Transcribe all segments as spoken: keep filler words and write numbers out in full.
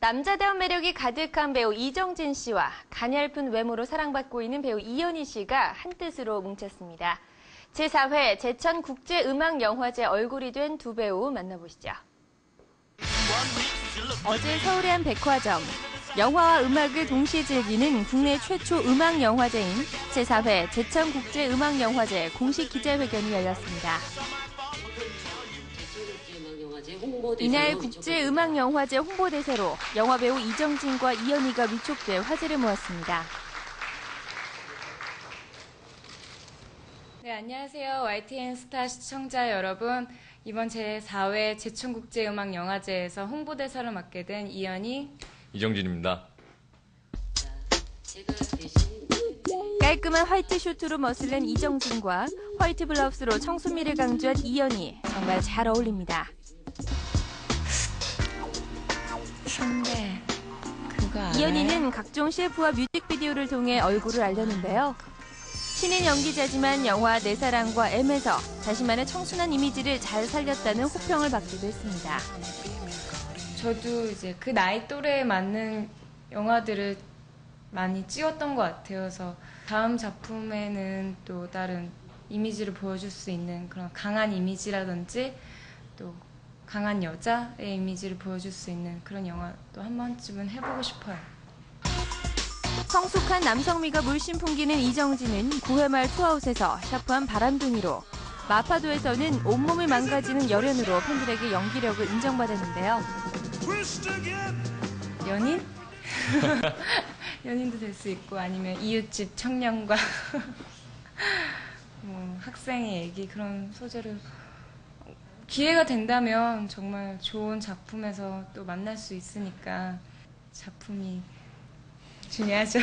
남자다운 매력이 가득한 배우 이정진 씨와 가냘픈 외모로 사랑받고 있는 배우 이연희 씨가 한뜻으로 뭉쳤습니다. 제사 회 제천국제음악영화제 얼굴이 된 두 배우 만나보시죠. 어제 서울의 한 백화점. 영화와 음악을 동시에 즐기는 국내 최초 음악영화제인 제사 회 제천국제음악영화제 공식 기자회견이 열렸습니다. 이날 국제음악영화제 홍보대사로 영화배우 이정진과 이연희가 위촉돼 화제를 모았습니다. 네, 안녕하세요. 와이티엔 스타 시청자 여러분. 이번 제사 회 제천국제음악영화제에서 홍보대사를 맡게 된 이연희, 이정진입니다. 깔끔한 화이트 슈트로 멋을낸 이정진과 화이트 블라우스로 청순미를 강조한 이연희, 정말 잘 어울립니다. 선배, 그거 알아요? 이연희는 각종 셰프와 뮤직비디오를 통해 얼굴을 알렸는데요. 신인 연기자지만 영화 내 사랑과 M에서 자신만의 청순한 이미지를 잘 살렸다는 호평을 받기도 했습니다. 저도 이제 그 나이 또래에 맞는 영화들을 많이 찍었던 것 같아요. 그래서 다음 작품에는 또 다른 이미지를 보여줄 수 있는 그런 강한 이미지라든지 또 강한 여자의 이미지를 보여줄 수 있는 그런 영화도 한 번쯤은 해보고 싶어요. 성숙한 남성미가 물씬 풍기는 이정진은 구 회 말 투아웃에서 샤프한 바람둥이로, 마파도에서는 온몸을 망가지는 열연으로 팬들에게 연기력을 인정받았는데요. 연인? 연인도 될 수 있고 아니면 이웃집 청년과 뭐 학생의 얘기, 그런 소재를 기회가 된다면 정말 좋은 작품에서 또 만날 수 있으니까 작품이 중요하죠.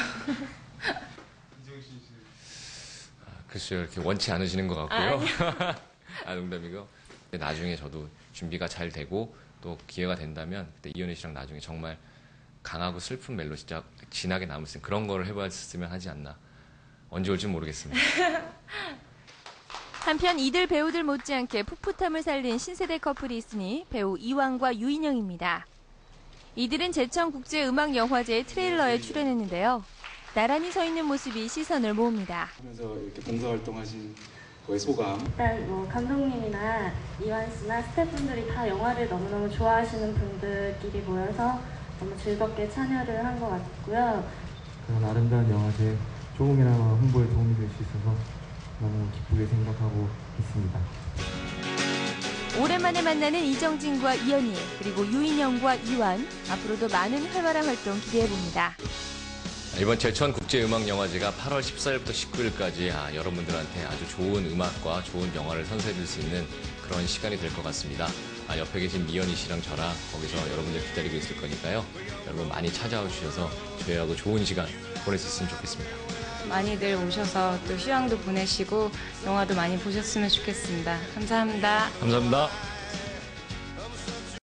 아, 글쎄요, 이렇게 원치 않으시는 것 같고요. 아, 농담이고. 나중에 저도 준비가 잘 되고 또 기회가 된다면 그때 이연희 씨랑 나중에 정말 강하고 슬픈 멜로 진짜 진하게 남을 수 있는 그런 거를 해봤으면 하지 않나. 언제 올지 모르겠습니다. 한편 이들 배우들 못지않게 풋풋함을 살린 신세대 커플이 있으니 배우 이왕과 유인영입니다. 이들은 제천국제음악영화제 트레일러에 출연했는데요. 나란히 서 있는 모습이 시선을 모읍니다. 하면서 이렇게 봉사활동하신 거의 소감. 일단 뭐 감독님이나 이완 씨나 스태프분들이 다 영화를 너무너무 좋아하시는 분들끼리 모여서 너무 즐겁게 참여를 한 것 같고요. 그런 아름다운 영화제 조금이나마 홍보에 도움이 될 수 있어서 너무 기쁘게 생각하고 있습니다. 오랜만에 만나는 이정진과 이연희, 그리고 유인영과 이완, 앞으로도 많은 활발한 활동 기대해봅니다. 이번 제천국제음악영화제가 팔월 십사일부터 십구일까지 아, 여러분들한테 아주 좋은 음악과 좋은 영화를 선사해줄 수 있는 그런 시간이 될 것 같습니다. 아, 옆에 계신 이연희 씨랑 저랑 거기서 여러분들 기다리고 있을 거니까요. 여러분 많이 찾아와 주셔서 저희하고 좋은 시간 보낼 수 있으면 좋겠습니다. 많이들 오셔서 또 휴양도 보내시고 영화도 많이 보셨으면 좋겠습니다. 감사합니다. 감사합니다.